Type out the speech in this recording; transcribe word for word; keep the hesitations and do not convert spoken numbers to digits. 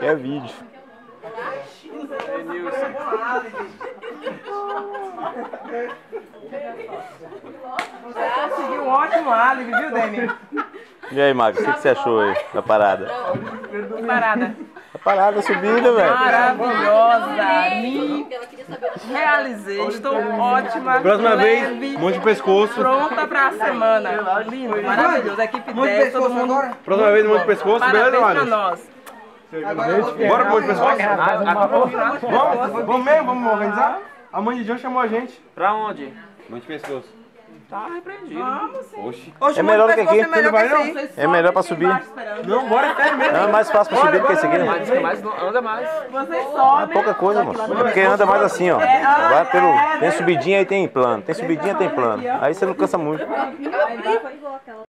Quer vídeo. Você conseguiu um ótimo álibi, viu, Demi? E aí, Marcos, o que, que você achou aí da parada? Que parada. A parada, a subida, velho. Maravilhosa. Me realizei. Estou ótima. Próxima leve, vez, monte de pescoço. Pronta pra semana. Lindo, maravilhoso. Equipe dez, todo mundo. Próxima vez, monte de pescoço, beleza, Parabéns pra Mário? nós. Bora pro monte de pescoço? Vamos, Vamos, vamos mesmo, vamos organizar? A mãe de John chamou a gente. Pra onde? Monte de pescoço. Tá repreendido. Vamos sim. Oxi. É melhor do que aqui. É melhor vai, que não? esse. É melhor pra subir. Não, bora até mesmo. Não, é mais fácil pra subir do que esse aqui, Mas né? diz que mais não- anda mais. Vocês É sobem. pouca coisa, moço. É porque anda mais assim, ó. Vai pelo... Tem subidinha aí tem plano. Tem subidinha tem plano. Aí você não cansa muito.